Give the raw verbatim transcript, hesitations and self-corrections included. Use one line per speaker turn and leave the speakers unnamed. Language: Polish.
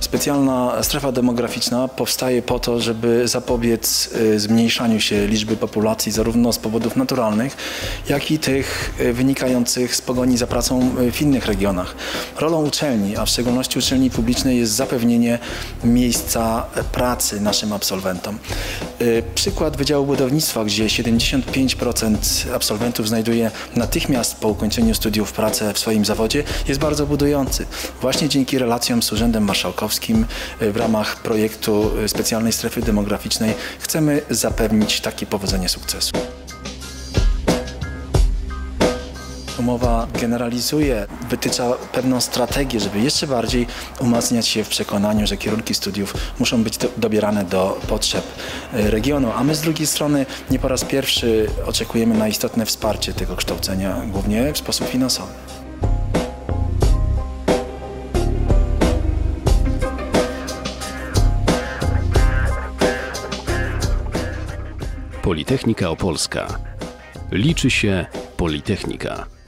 Specjalna strefa demograficzna powstaje po to, żeby zapobiec zmniejszaniu się liczby populacji zarówno z powodów naturalnych, jak i tych wynikających z pogoni za pracą w innych regionach. Rolą uczelni, a w szczególności uczelni publicznej, jest zapewnienie miejsca pracy naszym absolwentom. Przykład Wydziału Budownictwa, gdzie siedemdziesiąt pięć procent absolwentów znajduje natychmiast po ukończeniu studiów pracę w swoim zawodzie, jest bardzo budujący. Właśnie dzięki relacjom z Urzędem Marszałkowskim w ramach projektu specjalnej strefy demograficznej chcemy zapewnić takie powodzenie sukcesu. Umowa generalizuje, wytycza pewną strategię, żeby jeszcze bardziej umacniać się w przekonaniu, że kierunki studiów muszą być do, dobierane do potrzeb regionu, a my z drugiej strony nie po raz pierwszy oczekujemy na istotne wsparcie tego kształcenia, głównie w sposób finansowy.
Politechnika Opolska. Liczy się Politechnika.